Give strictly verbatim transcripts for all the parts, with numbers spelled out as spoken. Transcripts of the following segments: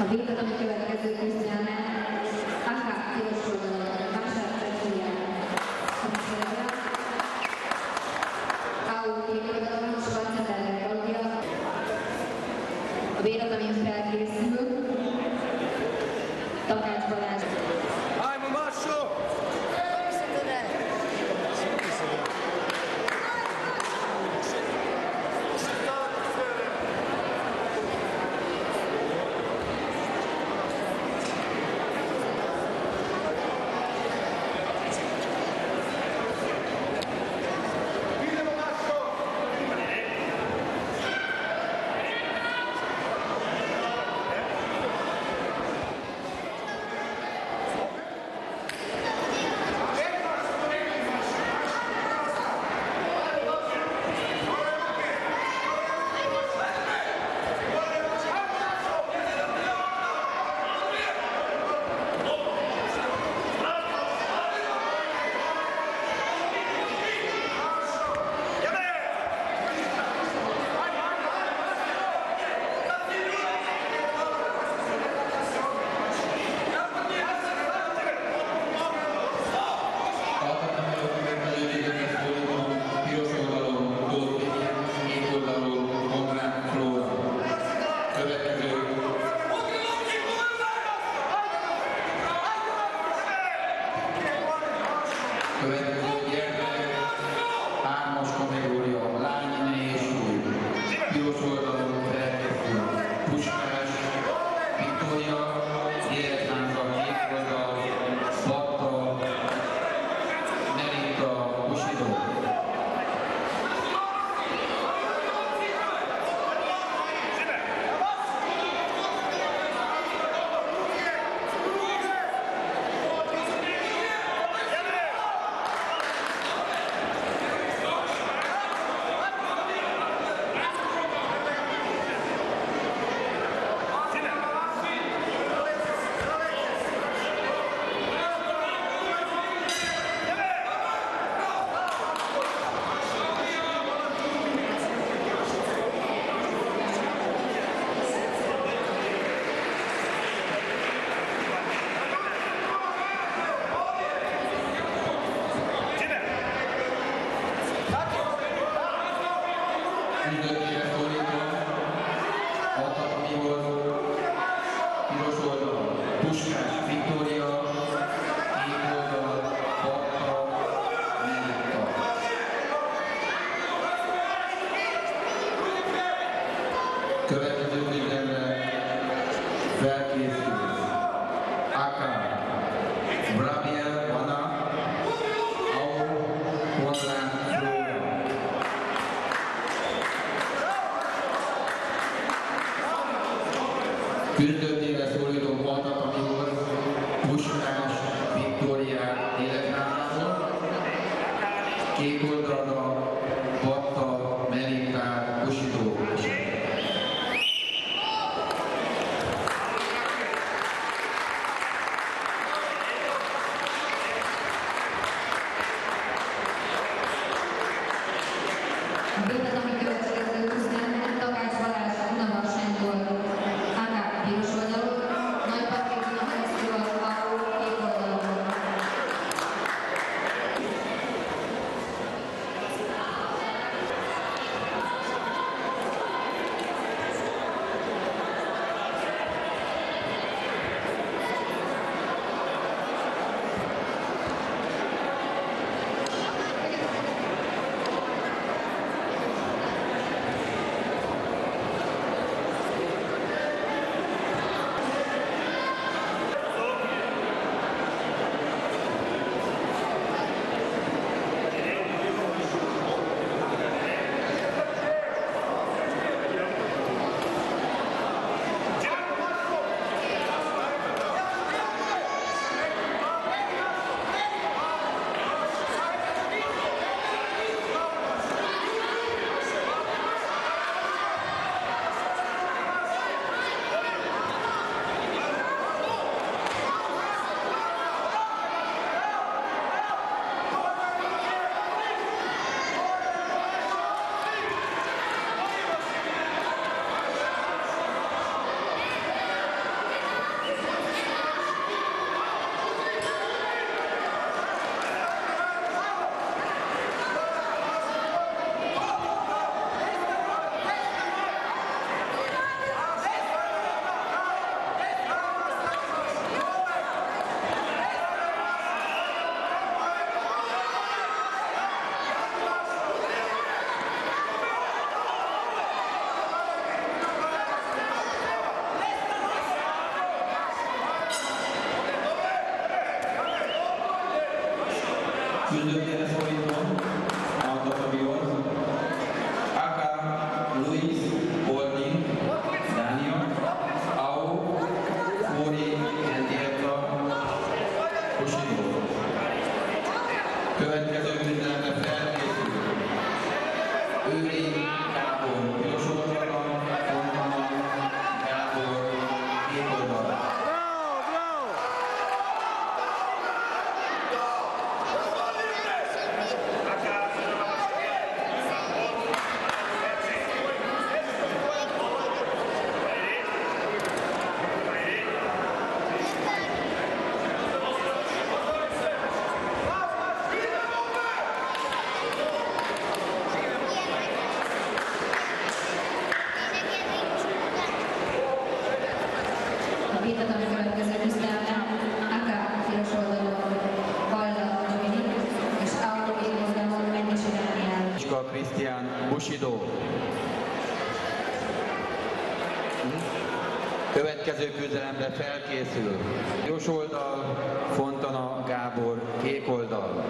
A véget, ami következő küzdelmet, Aka piros oldalon, másodpercűen, Komisszerja, Kau kék oldalon, Schwarzenegger Claudia. A véget, amin felkészül, Takács Balázs. Ajmo Mašo! Következő küzdelemre felkészül Aka, Brabiel, Vana, Au, Konrad, Flóra. Küzdőtére szólítom Patakamihoz, Puskás, Viktóriát életránától, kék oldalra Batta, Melikát, Kusidó. A véget, ami következő küzdelmet, Takács Balázs Dunavarságból, Aka piros oldalon, Nagy Patrik Dunavarságból, Kau kék oldalon. küzdőtérre szólítom a Tatabihoz. Aka Luis Holding, Dánia, Au Fóri Endieta, Bushido. Következő küzdelemre felkészül. Őri Gábor, piros oldalon, Fontana Gábor, kék oldalon. A vitatlan következő küzdelemben Aka piros oldalon Valla Dominik és Au kék oldalon Mennyisi Dániel. Iska Krisztián, Bushido. Következő küzdelemre felkészül. Piros oldal, Fontana Gábor, kék oldal.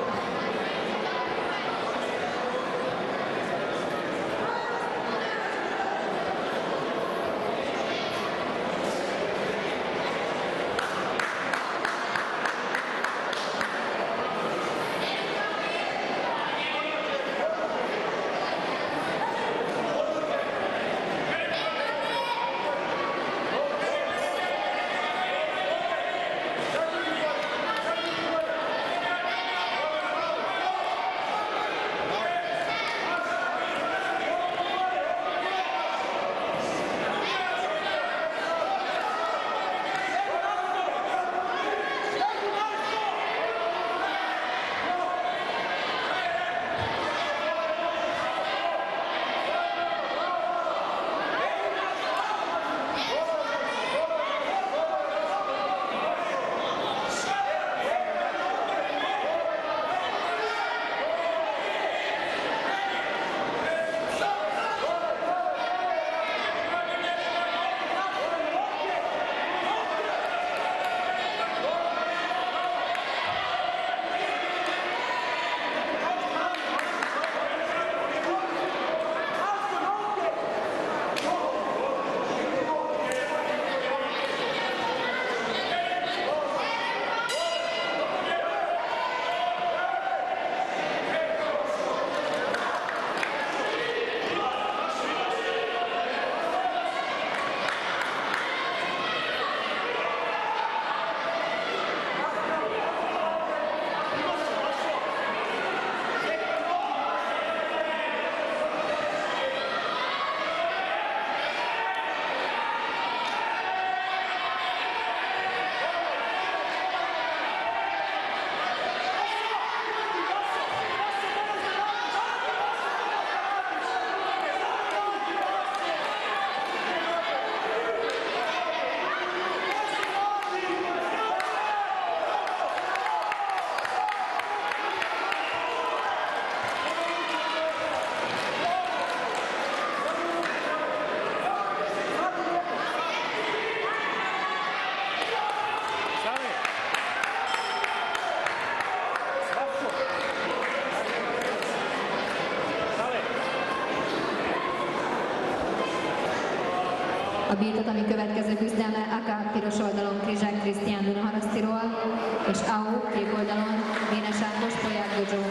A birtoklani következő küzdelme Aka piros oldalon Krizsák Krisztián Dunaharasztiról és Au kék oldalon Vénes Ákos Polyák Godzsó.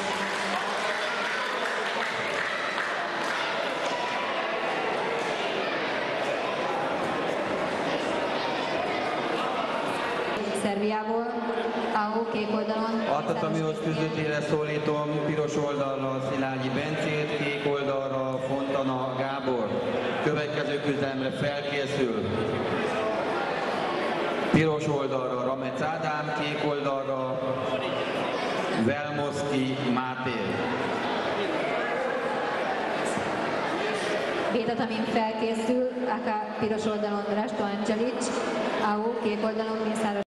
Szerbiából Au kék oldalon A tatamihoz küzdőtérre szólítom piros oldalra Szilágyi Bencét, kék oldalra Fontana Gábor. Következő küzdelemre felkészül. Piros oldalra Ramec Ádám, kék oldalra Velmoszki Máté. B-tatamin felkészül Aka piros oldalon Resto Angelic, Au kék oldalon Mészáros